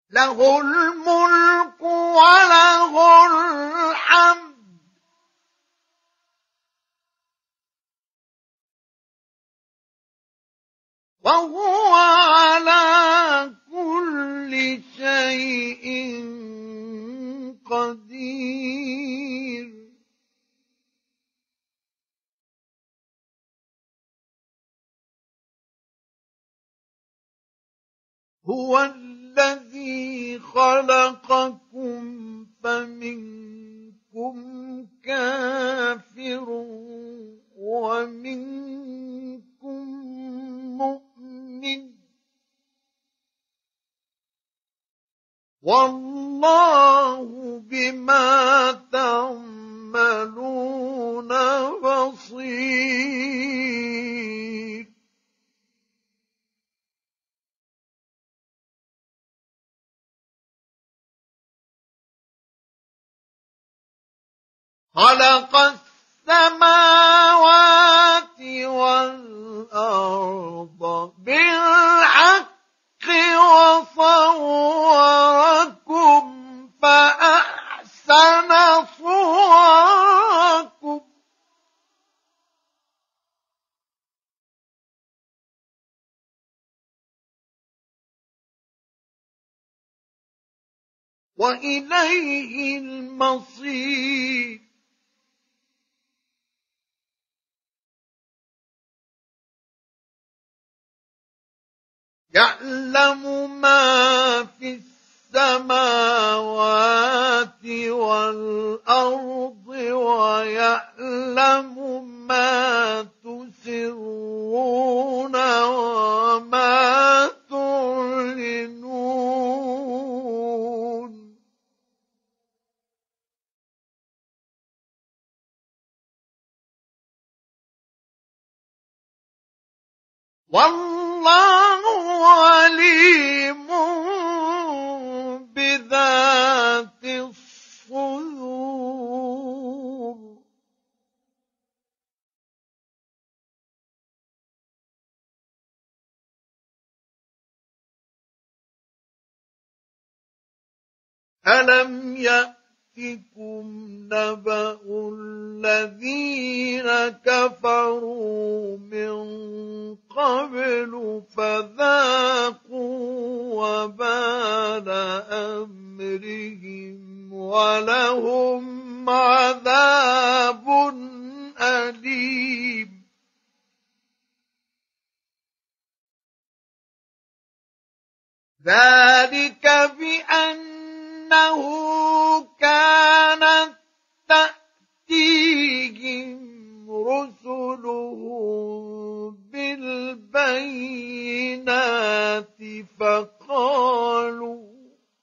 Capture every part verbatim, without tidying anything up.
له الملك وله الحمد وهو على كل شيء قدير. هو الذي خلقكم فمنكم كافر ومنكم مؤمن والله بما تعملون بصير. خلق السماوات والأرض بالحق وصوركم فأحسن صوركم وإليه المصير. يعلم ما في السماوات والأرض ويعلم ما تسرون وما تعلنون. والله عليم بذات الصدور. ألم يأتكم نبأ الذين كفروا من قبل فذاقوا وبال أمرهم ولهم عذاب أليم. ذلك بأنه كانت تأتيهم رسلهم بالبينات فقالوا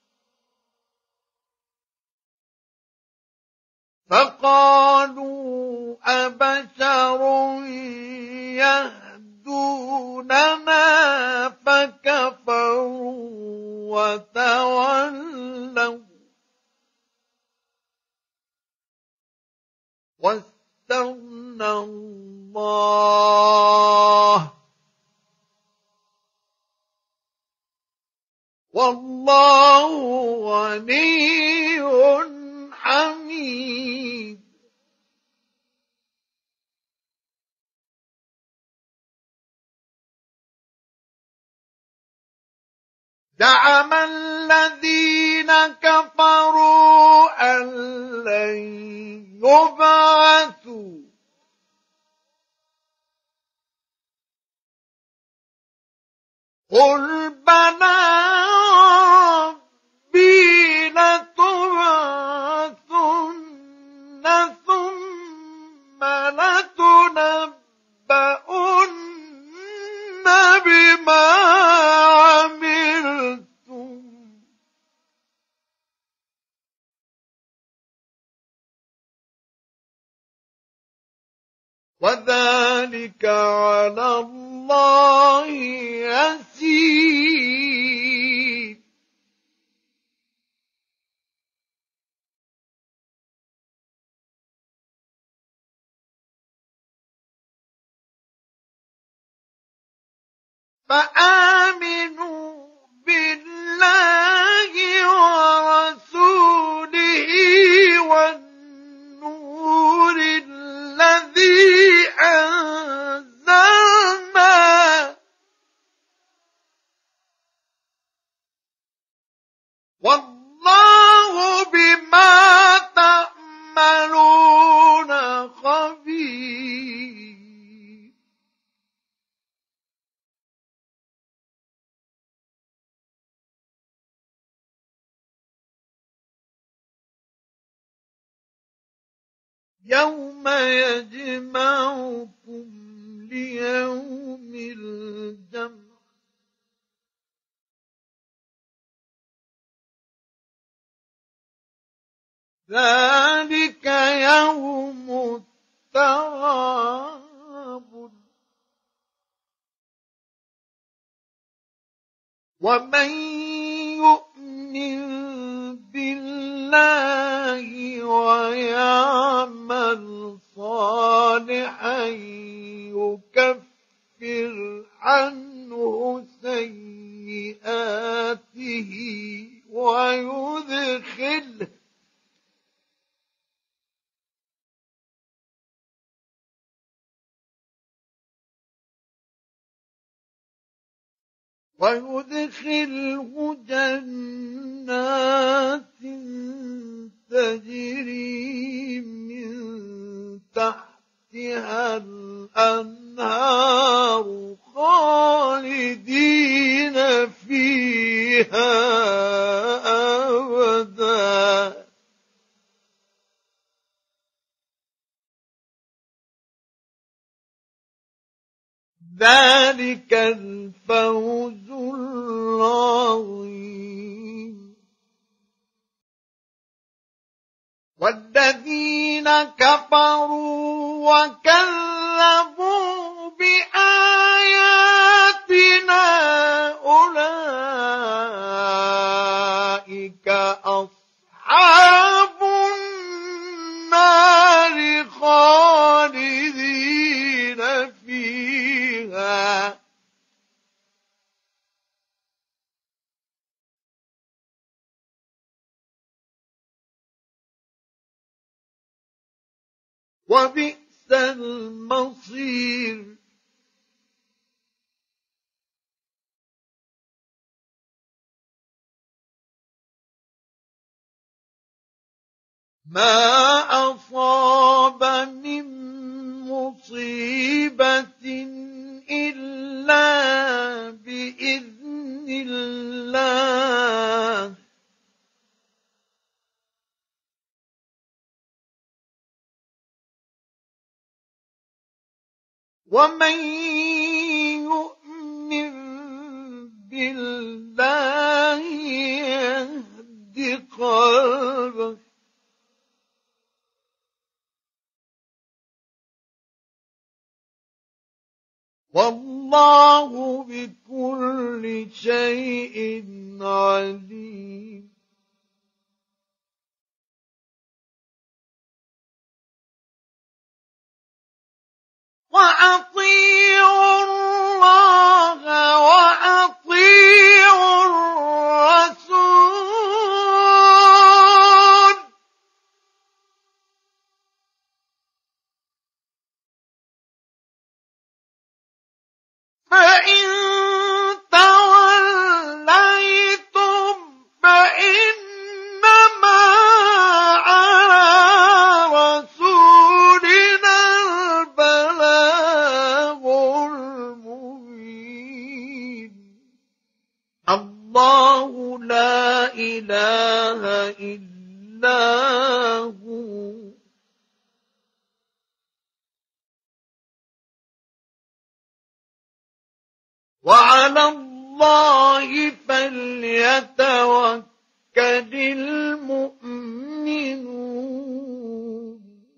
فقالوا أبشر يهدوننا فكفروا وتولوا واستغنى الله والله غني حميد. زعم الذين كفروا أن لن يبعثوا قل بلى ربي لتبعثن ثم لتنبؤن بما عملتم وذلك على الله يسير. فآمنوا بالله والله بما تعملون خبير. يوم يجمعكم ليوم الجمع ذلك يوم التغابن ومن يؤمن بالله ويعمل صالحا يكفر عنه سيئاته ويدخله ويدخله جنات تجري من تحتها الأنهار خالدين فيها أبدا. ذلك الفوز العظيم. والذين كفروا وكذبوا بآياتنا أولئك أصحاب النار خالدين فيها وبئس المصير. ما أصاب من مصيبة إلا بإذن الله ومن يؤمن بالله يهد قلبه والله بكل شيء عليم. وأطيعوا الله وأطيعوا الرسول فإن توليتم فإنما على رسولنا البلاغ المبين. الله لا إله إلا هو وعلى الله فليتوكل المؤمنون.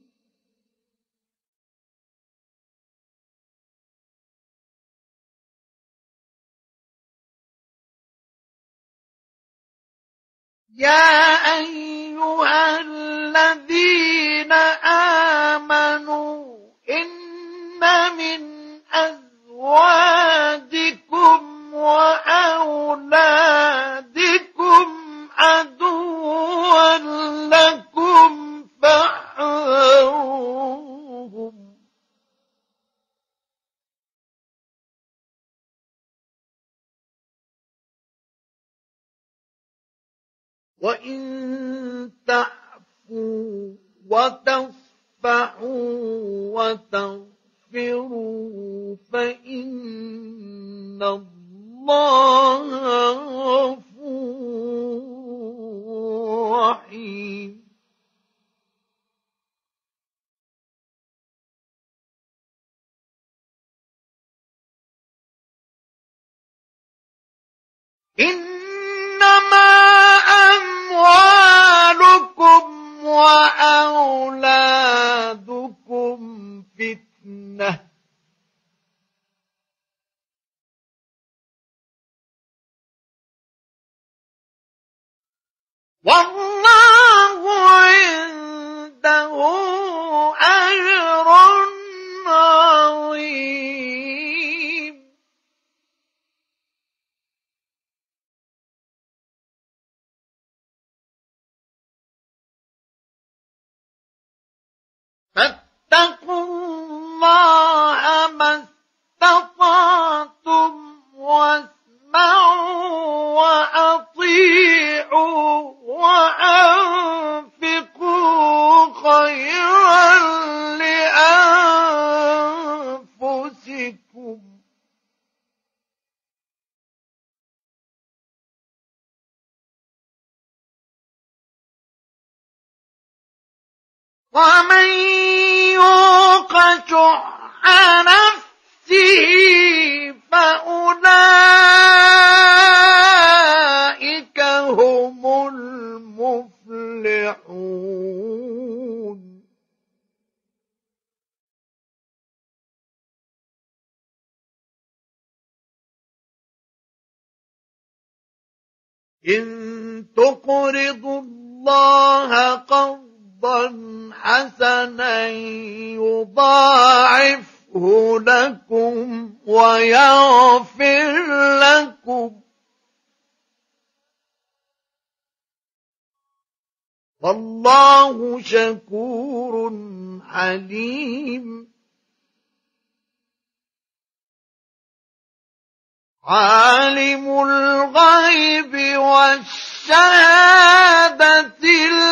يا أيها الذين آمنوا إن من أزواجكم وأولادكم عدوا لكم فاحذروهم وإن تعفوا وتصفحوا وتغفروا فإن الله غفور رحيم. إنما أموالكم وأولادكم فتنة والله عنده أجر عظيم. فاتقوا الله ما استطعتم واسمعوا وأطيعوا وأنفقوا خيرا لأنفسكم ومن يوق شح نفسه فأولئك هم المفلحون. إن تقرضوا الله قرضا حسنا يضاعفه لكم ويغفر لكم والله شكور حليم. عالم الغيب والشهادة